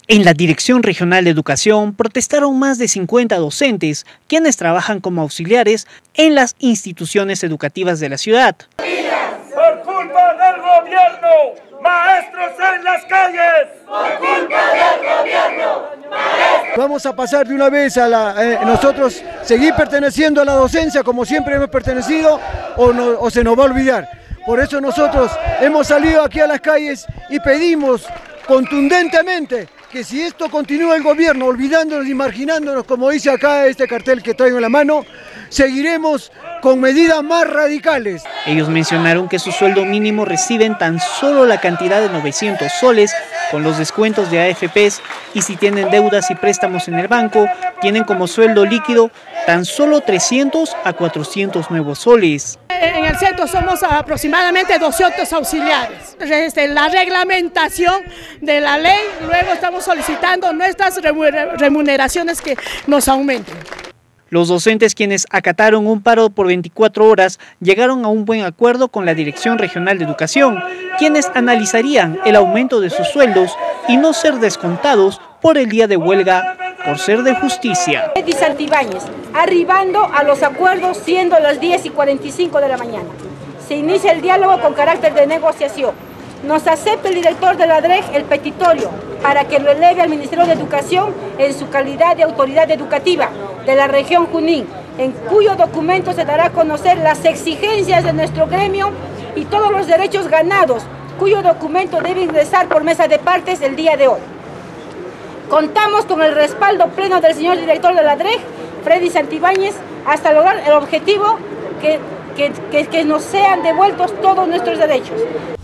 En la Dirección Regional de Educación protestaron más de 50 docentes, quienes trabajan como auxiliares en las instituciones educativas de la ciudad. ¡Por culpa del gobierno! ¡Maestros en las calles! ¡Por culpa del gobierno! ¡Maestros! Vamos a pasar de una vez a nosotros seguir perteneciendo a la docencia como siempre hemos pertenecido o se nos va a olvidar. Por eso nosotros hemos salido aquí a las calles y pedimos contundentemente que si esto continúa el gobierno olvidándonos y marginándonos, como dice acá este cartel que traigo en la mano, seguiremos con medidas más radicales. Ellos mencionaron que su sueldo mínimo reciben tan solo la cantidad de 900 soles con los descuentos de AFPs y si tienen deudas y préstamos en el banco, tienen como sueldo líquido tan solo 300 a 400 nuevos soles. En el centro somos aproximadamente 200 auxiliares. La reglamentación de la ley, luego estamos solicitando nuestras remuneraciones que nos aumenten. Los docentes, quienes acataron un paro por 24 horas, llegaron a un buen acuerdo con la Dirección Regional de Educación, quienes analizarían el aumento de sus sueldos y no ser descontados por el día de huelga por ser de justicia. Freddy Santibáñez, arribando a los acuerdos siendo las 10:45 de la mañana. Se inicia el diálogo con carácter de negociación. Nos acepta el director de la DREG el petitorio para que lo eleve al Ministerio de Educación en su calidad de autoridad educativa de la región Junín, en cuyo documento se dará a conocer las exigencias de nuestro gremio y todos los derechos ganados, cuyo documento debe ingresar por mesa de partes el día de hoy. Contamos con el respaldo pleno del señor director de la DREG, Freddy Santibáñez, hasta lograr el objetivo que nos sean devueltos todos nuestros derechos.